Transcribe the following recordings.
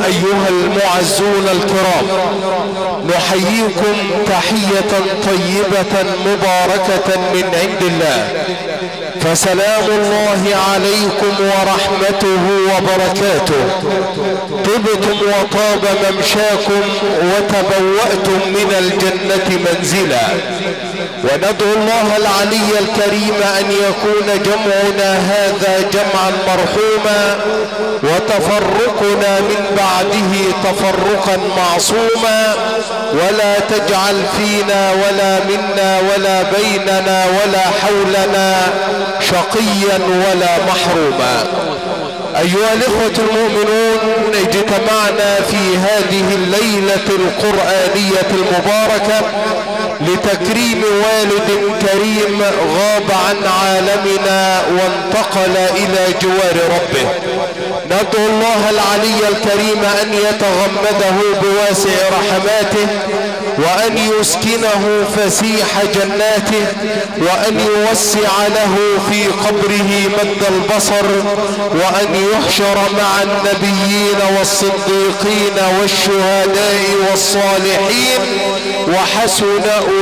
أيها المعزون الكرام، نحييكم تحية طيبة مباركة من عند الله، فسلام الله عليكم ورحمته وبركاته. طبتم وطاب ممشاكم وتبوأتم من الجنة منزلا، وندعو الله العلي الكريم أن يكون جمعنا هذا جمعا مرحوما، وتفرقنا من بعده تفرقا معصوما، ولا تجعل فينا ولا منا ولا بيننا ولا حولنا شقيا ولا محروما. أيها الإخوة المؤمنون، اجتمعنا في هذه الليلة القرآنية المباركة لتكريم والد كريم غاب عن عالمنا وانتقل إلى جوار ربه. ندعو الله العلي الكريم أن يتغمده بواسع رحماته، وأن يسكنه فسيح جناته، وأن يوسع له في قبره مد البصر، وأن يحشر مع النبيين والصديقين والشهداء والصالحين، وحسن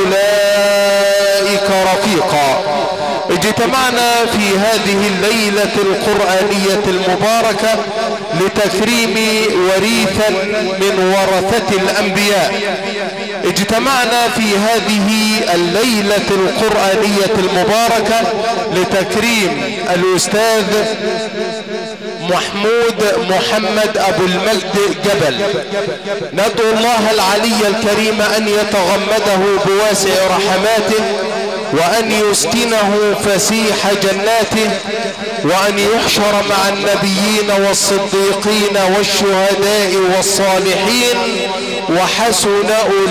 أولئك رفيقا. اجتمعنا في هذه الليلة القرآنية المباركة لتكريم وريثا من ورثة الأنبياء. اجتمعنا في هذه الليلة القرآنية المباركة لتكريم الأستاذ محمد أبو المجد جبل. ندعو الله العلي الكريم أن يتغمده بواسع رحماته، وأن يسكنه فسيح جناته، وأن يحشر مع النبيين والصديقين والشهداء والصالحين، وحسن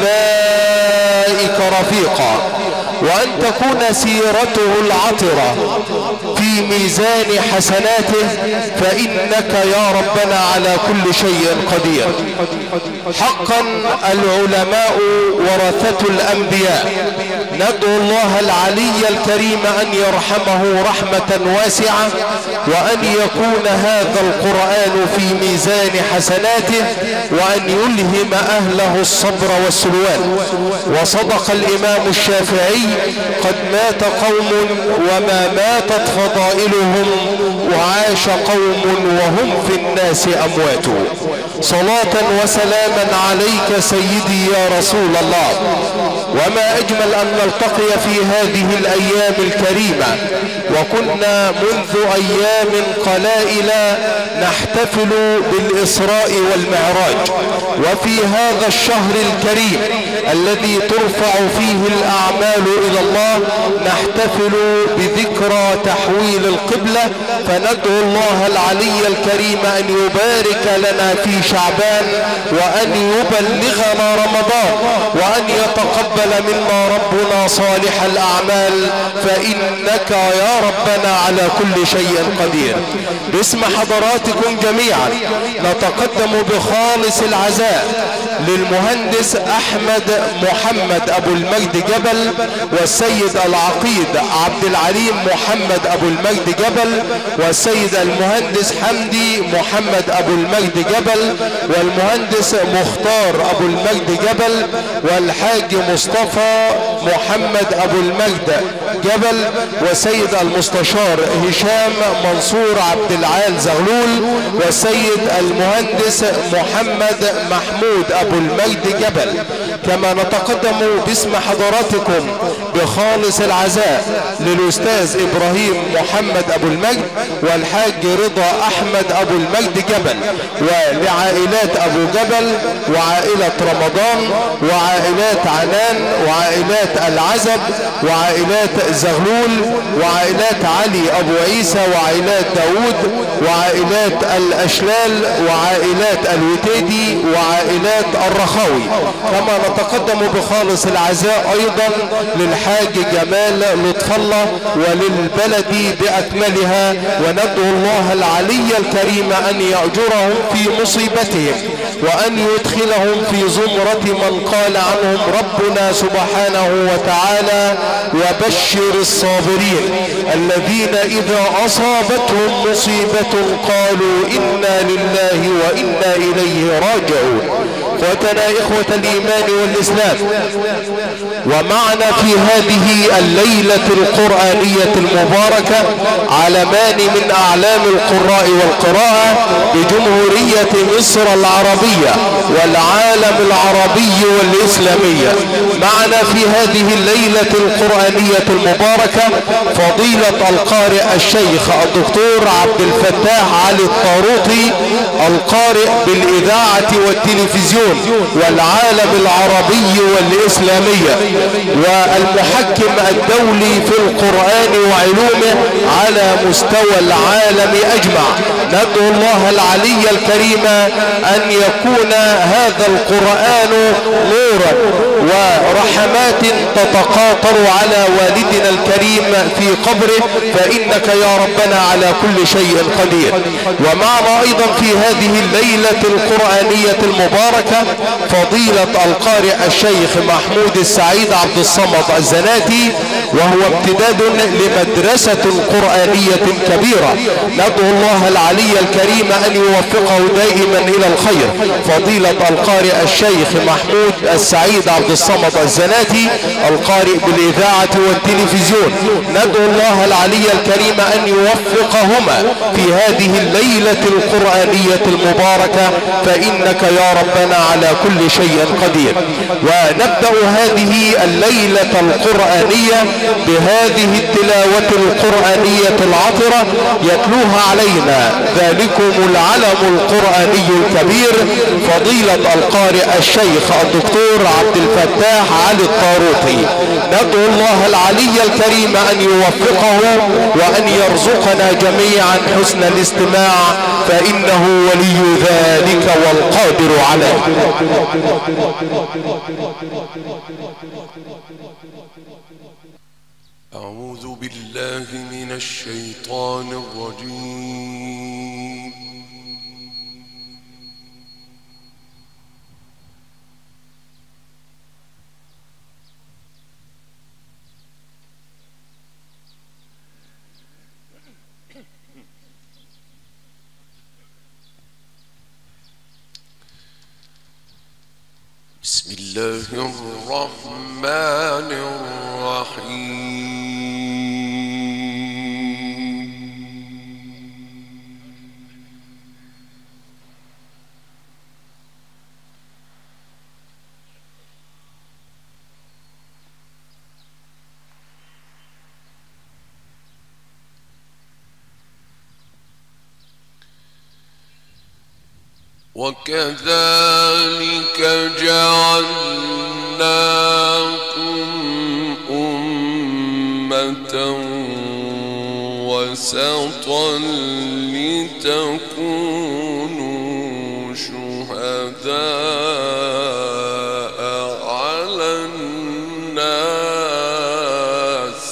أولئك رفيقا. وأن تكون سيرته العطرة في ميزان حسناته، فإنك يا ربنا على كل شيء قدير. حقا العلماء ورثة الأنبياء. ندعو الله العلي الكريم أن يرحمه رحمة واسعة، وأن يكون هذا القرآن في ميزان حسناته، وأن يلهم أهله الصبر والسلوان. وصدق الإمام الشافعي: قد مات قوم وما ماتت فضائلهم، وعاش قوم وهم في الناس أموات. صلاة وسلاما عليك سيدي يا رسول الله. وما أجمل أن نلتقي في هذه الأيام الكريمة، وكنا منذ أيام قلائل نحتفل بالإسراء والمعراج، وفي هذا الشهر الكريم الذي ترفع فيه الأعمال إلى الله نحتفل بذكرى تحويل القبلة. فندعو الله العلي الكريم أن يبارك لنا في شعبان، وأن يبلغنا رمضان، وأن يتقبل منا ربنا صالح الأعمال، فإنك يا ربنا على كل شيء قدير. باسم حضراتكم جميعا نتقدم بخالص العزاء للمهندس محمد أبو المجد جبل، والسيد العقيد عبد العليم محمد أبو المجد جبل، والسيد المهندس حمدي محمد أبو المجد جبل، والمهندس مختار أبو المجد جبل، والحاج مصطفى محمد أبو المجد جبل، وسيد المستشار هشام منصور عبد العال زغلول، والسيد المهندس محمد محمود أبو المجد جبل. كما نتقدم باسم حضراتكم بخالص العزاء للأستاذ إبراهيم محمد أبو المجد، والحاج رضا أحمد أبو المجد جبل، ولعائلات أبو جبل، وعائلة رمضان، وعائلات عنان، وعائلات العزب، وعائلات زغلول، وعائلات علي أبو عيسى، وعائلات داود، وعائلات الأشلال، وعائلات الوتيدي، وعائلات الرخاوي. كما نتقدم بخالص العزاء أيضا للحاج جمال لطف الله وللبلد بأكملها، وندعو الله العلي الكريم أن يأجرهم في مصيبتهم، وأن يدخلهم في زمرة من قال عنهم ربنا سبحانه وتعالى: وبشر الصابرين الذين إذا أصابتهم مصيبة قالوا إنا لله وإنا إليه راجعون. اخوتنا إخوة الإيمان والإسلام، ومعنا في هذه الليلة القرآنية المباركة علمان من أعلام القراء والقراءة بجمهورية مصر العربية والعالم العربي والإسلامية. معنا في هذه الليلة القرآنية المباركة فضيلة القارئ الشيخ الدكتور عبد الفتاح علي الطاروطي، القارئ بالإذاعة والتلفزيون والعالم العربي والإسلامية، والمحكم الدولي في القرآن وعلومه على مستوى العالم أجمع. ندعو الله العلي الكريم أن يكون هذا القرآن نورا ورحمات تتقاطر على والدنا الكريم في قبره، فإنك يا ربنا على كل شيء قدير. ومعنا أيضا في هذه الليلة القرآنية المباركة فضيلة القارئ الشيخ محمود السعيد عبد الصمد الزناتي، وهو امتداد لمدرسة قرآنية كبيرة. ندعو الله العلي الكريم أن يوفقه دائما إلى الخير. فضيلة القارئ الشيخ محمود السعيد عبد الصمد الزناتي، القارئ بالإذاعة والتلفزيون، ندعو الله العلي الكريم أن يوفقهما في هذه الليلة القرآنية المباركة، فإنك يا ربنا على كل شيء قدير. ونبدأ هذه الليلة القرآنية بهذه التلاوة القرآنية العطرة يتلوها علينا ذلكم العلم القرآني الكبير فضيلة القارئ الشيخ الدكتور عبد الفتاح علي الطاروطي. ندعو الله العلي الكريم أن يوفقه وأن يرزقنا جميعا حسن الاستماع، فإنه ولي ذلك والقادر عليه. أعوذ بالله من الشيطان الرجيم. بسم الله الرحمن الرحيم. وكذلك جعلناكم أمة وسطا لتكونوا شهداء على الناس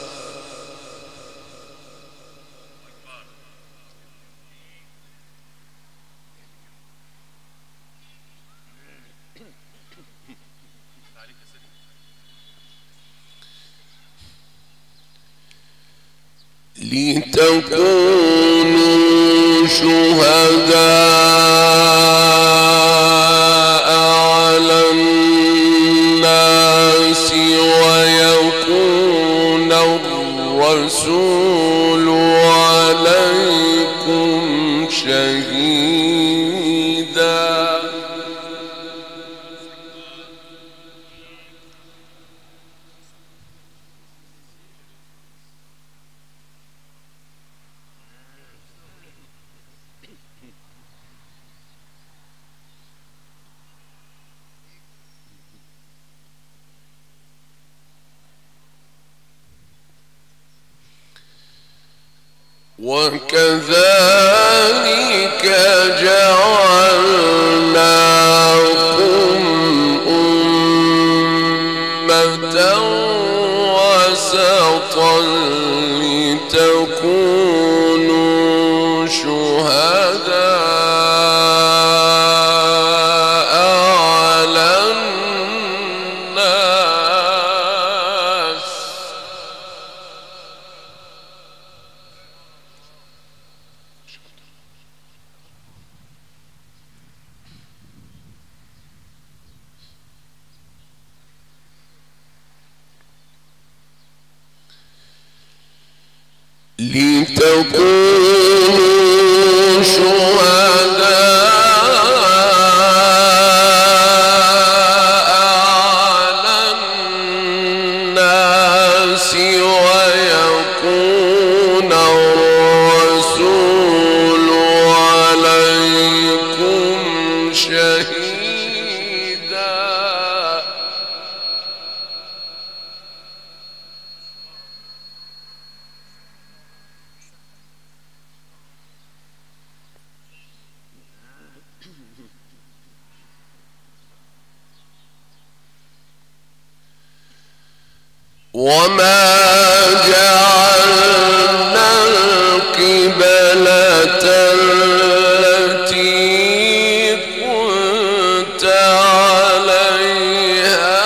لتكونوا شهداء على الناس ويكون الرسول عليكم شهيدا. وكذلك جعلناكم أمة وسطا لتكونوا شهداء لتكونوا شهداء على الناس ويكون الرسول عليكم شهيدا. وما جعلنا القبلة التي كنت عليها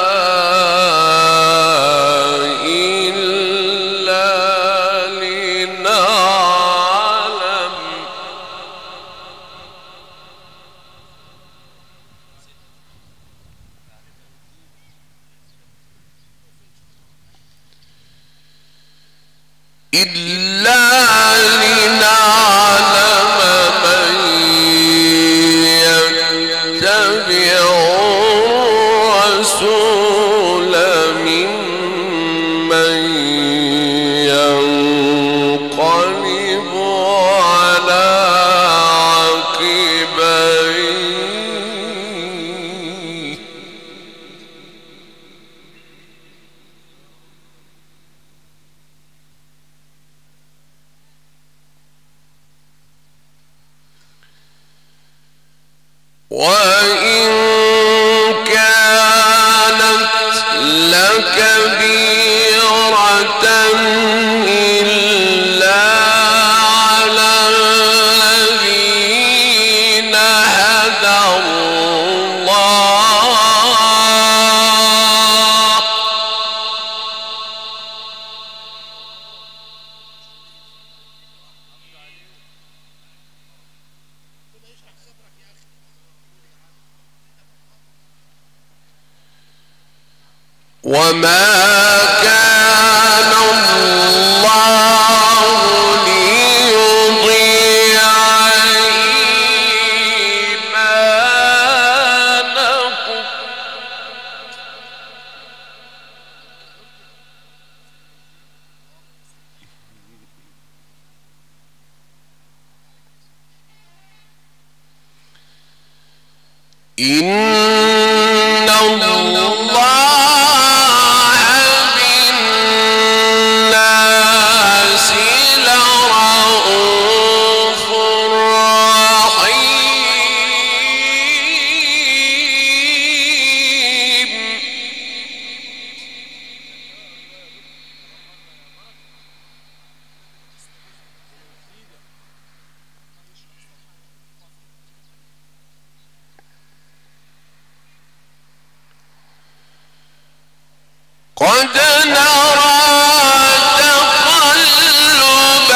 إلا لنعلم من يتبع الرسول ممن ينقلب على عقبيه. وإن كانت لكبيرة إلا على الذين هدى الله وما كان الله ليضيع إيمانكم إن الله بالناس لرءوف رحيم. قد نرى تقلب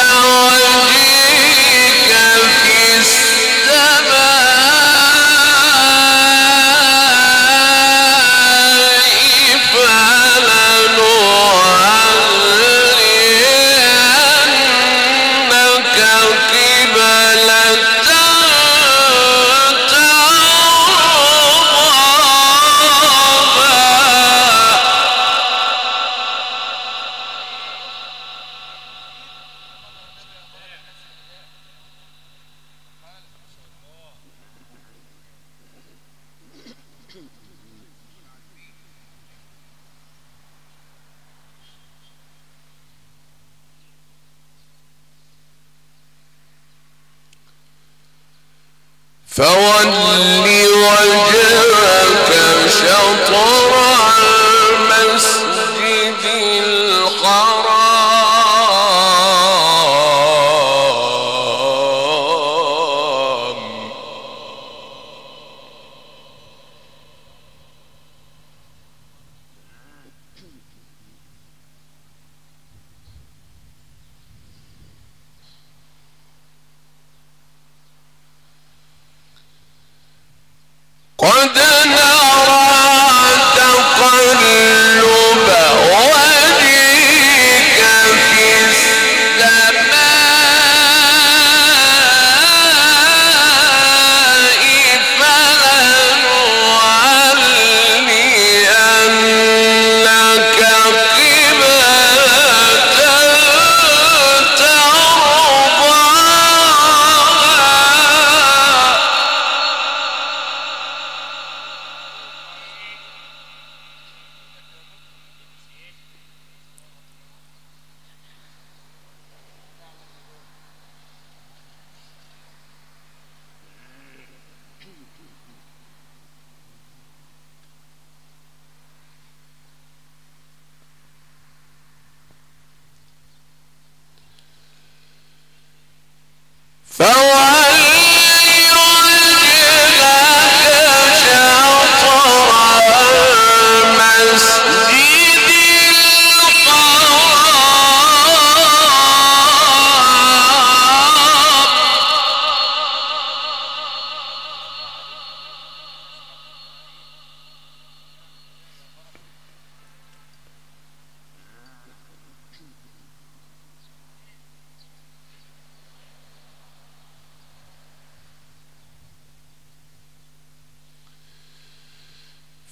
وجهك في السماء فلنولينك قبلة فول وجهك شطر المسجد الحرام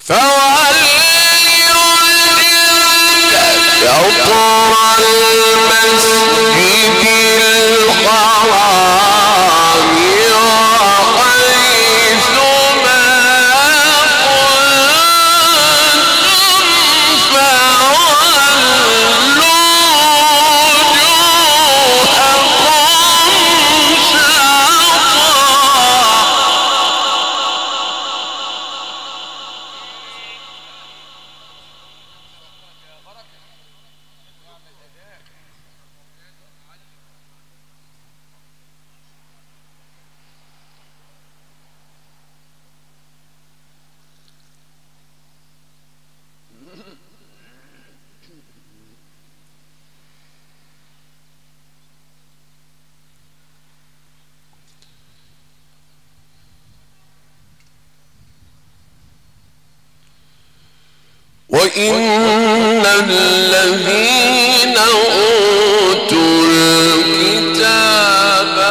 وإن الذين أوتوا الكتاب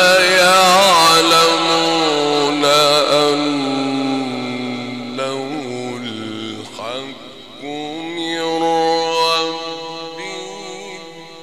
ليعلمون أنه الحق من ربهم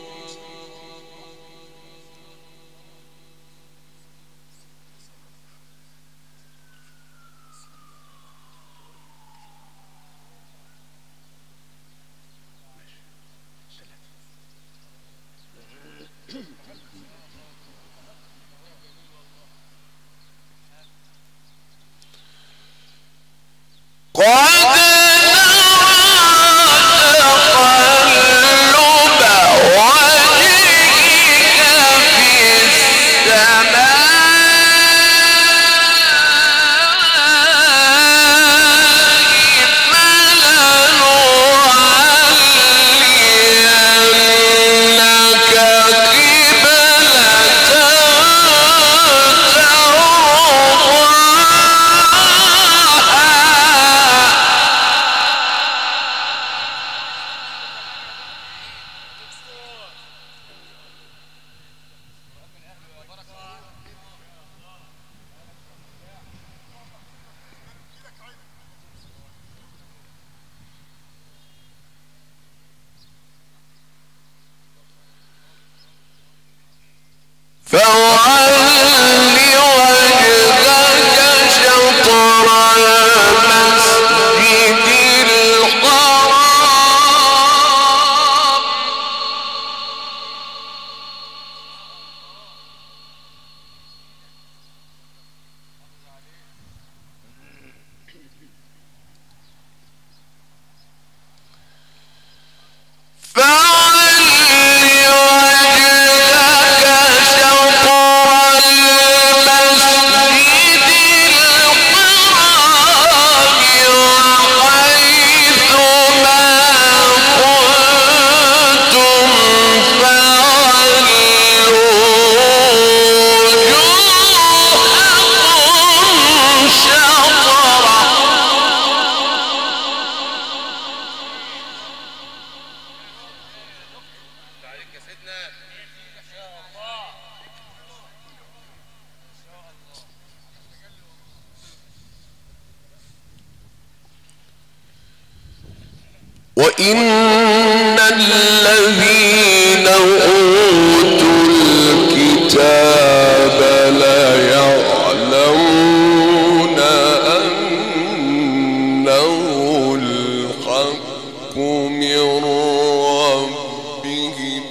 وإن الذين أوتوا الكتاب ليعلمون أنه الحق من ربهم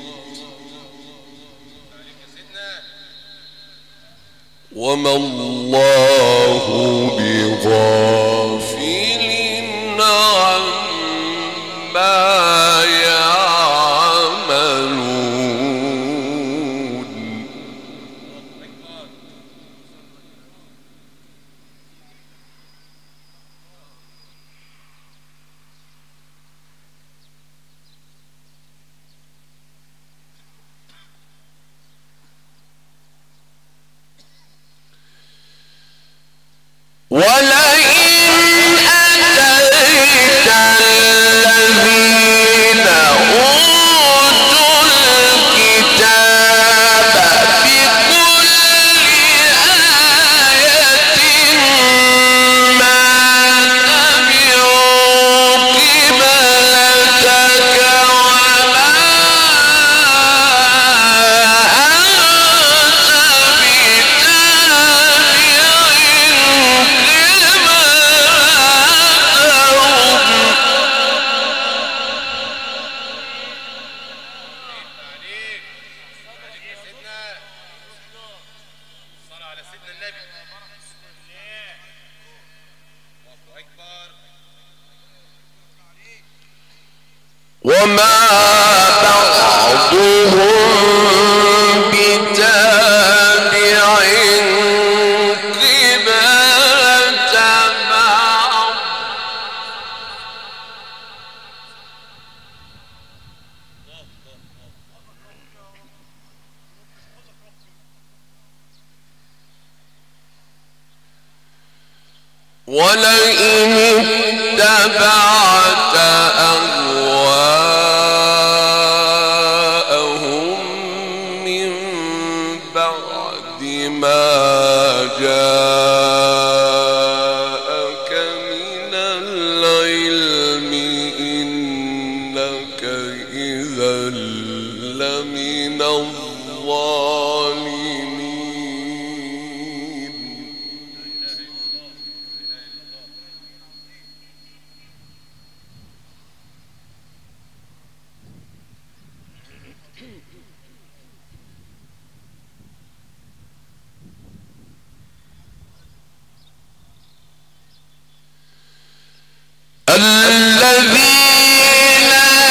وما الله بغافل عما يعملون. ولئن وما بعضهم بتابع قبلة بعض ولئن اتبعت أهواءهم من بعد ما جاءك من العلم إنك إذا لمن الظالمين. الذين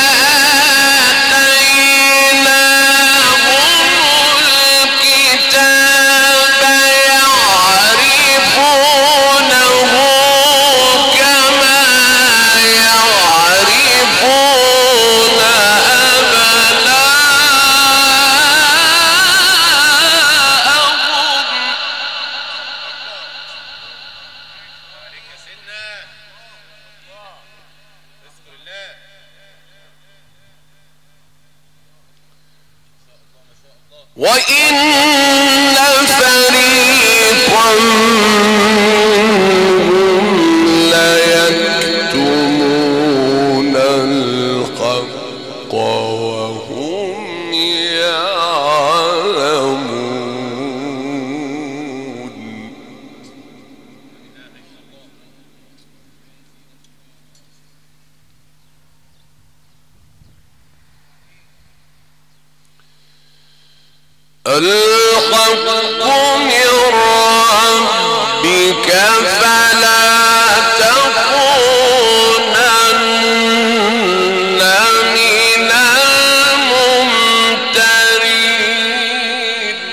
آتيناهم الكتاب يعرفونه كما يعرفون أبناءهم وإن فريقا منهم ليكتمون الحق وهم يعلمون. الحق من ربك فلا تكونن من الممترين.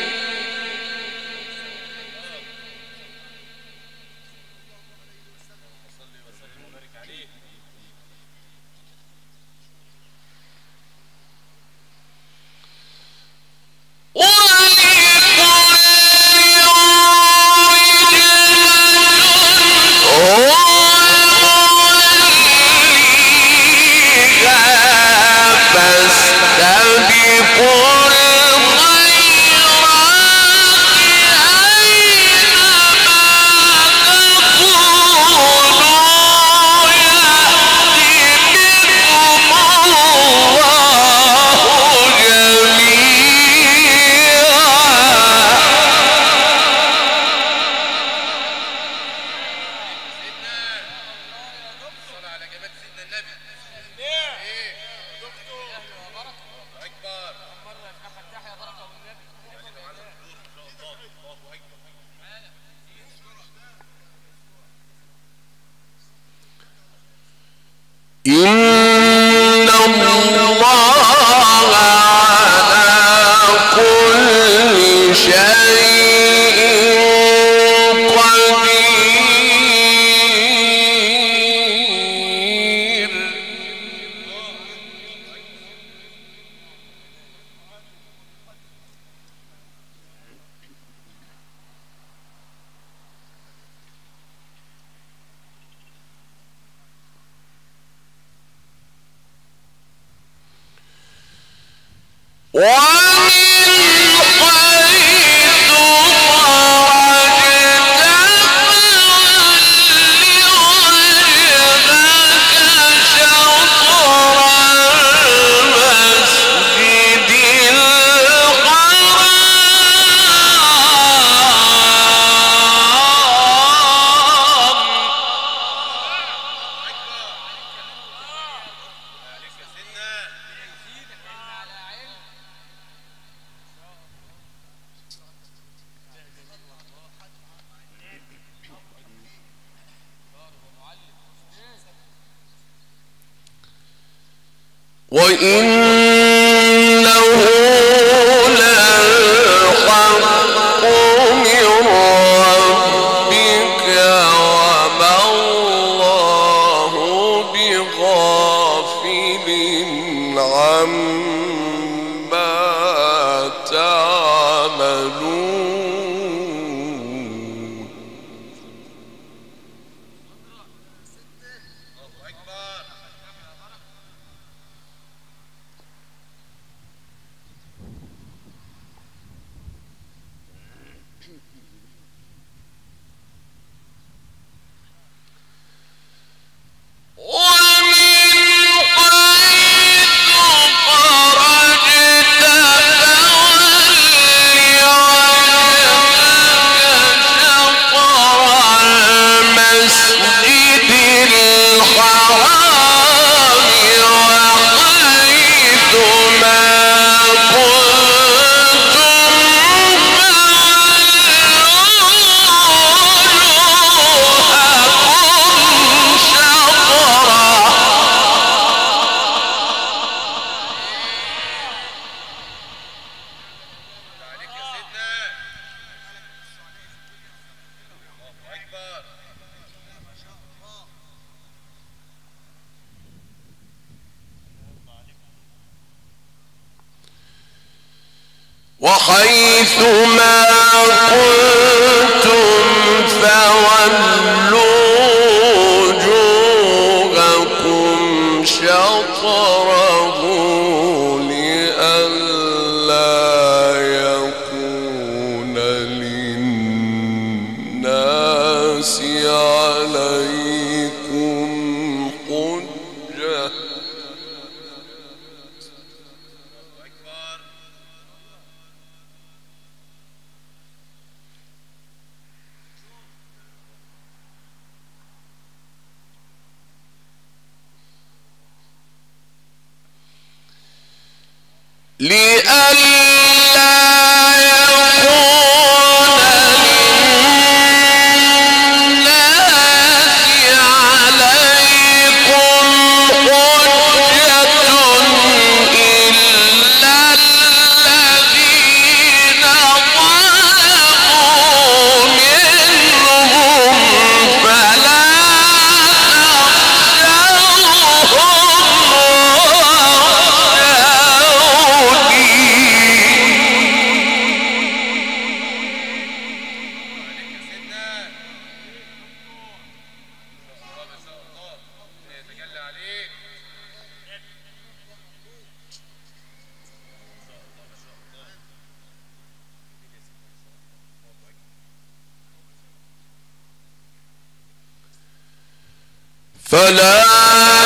إن الله على كل شيء قدير. ومن حيث خرجت فولي وجهك شطر المسجد الحرام وإنه للحق من ربك وما الله بغافل عما تعملون. وحيثما كنتم فولوا وجوهكم شطره لئلا يكون للناس عليكم حجة. لئلا يكون للناس عليكم حجة إلا الذين ظلموا منهم فلا فلا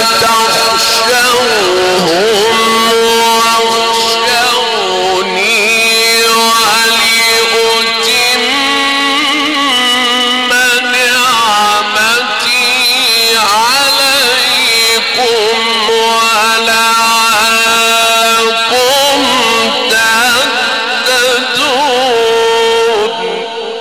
تخشوهم واخشوني ولأتم نعمتي عليكم ولعلكم تهتدون.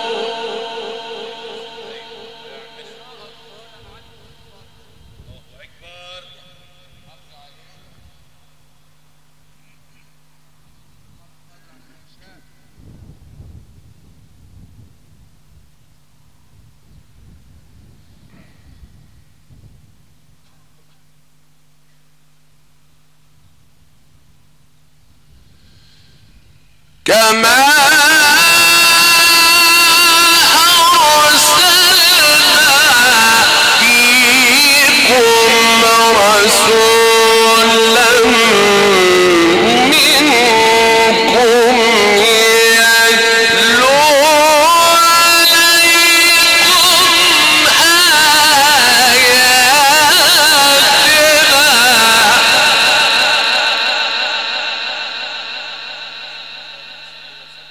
كما أرسلنا فيكم رسولا منكم يتلو عليكم آياتنا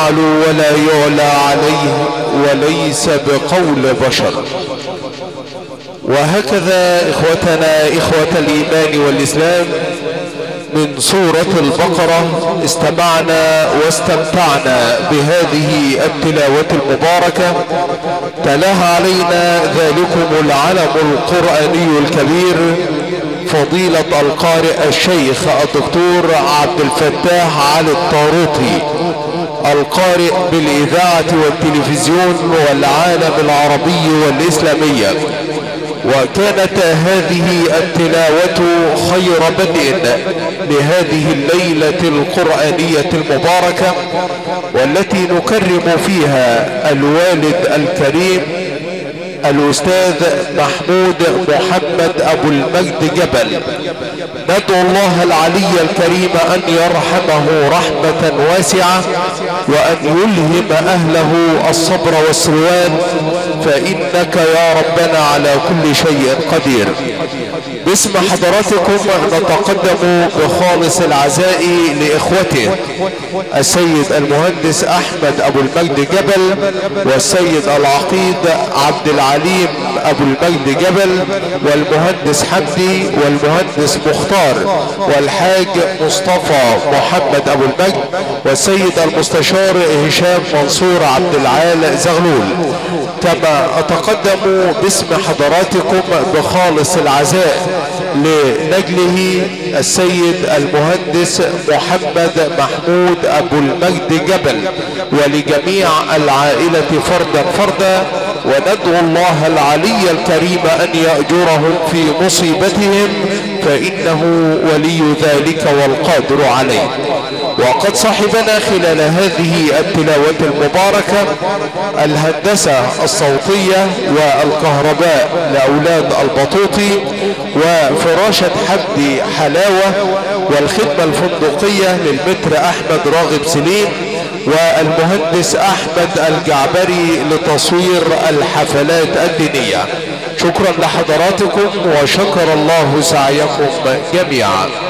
يعلو ولا يعلى عليه وليس بقول بشر. وهكذا إخوتنا إخوة الإيمان والإسلام من سورة البقرة استمعنا واستمتعنا بهذه التلاوة المباركة. تلاها علينا ذلكم العلم القرآني الكبير فضيلة القارئ الشيخ الدكتور عبد الفتاح علي الطاروطي، القارئ بالإذاعة والتلفزيون والعالم العربي والإسلامية. وكانت هذه التلاوة خير بدء لهذه الليلة القرآنية المباركة، والتي نكرم فيها الوالد الكريم الأستاذ محمود محمد أبو المجد جبل. ندعو الله العلي الكريم أن يرحمه رحمة واسعة، وأن يلهم أهله الصبر والسلوان، فإنك يا ربنا على كل شيء قدير. باسم حضراتكم نتقدم بخالص العزاء لإخوته السيد المهندس أحمد أبو المجد جبل، والسيد العقيد عبد العليم أبو المجد جبل، والمهندس حمدي، والمهندس مختار، والحاج مصطفى محمد أبو المجد، والسيد المستشار هشام منصور عبد العال زغلول. كما أتقدم باسم حضراتكم بخالص العزاء لنجله السيد المهندس محمد محمود أبو المجد جبل، ولجميع العائلة فردا فردا، وندعو الله العلي الكريم أن يأجرهم في مصيبتهم، فإنه ولي ذلك والقادر عليه. وقد صاحبنا خلال هذه التلاوة المباركة الهندسة الصوتية والكهرباء لأولاد البطوطي، وفراشة حمدي حلاوة، والخدمة الفندقية للمتر أحمد راغب سليم، والمهندس أحمد الجعبري لتصوير الحفلات الدينية. شكرا لحضراتكم وشكر الله سعيكم جميعا.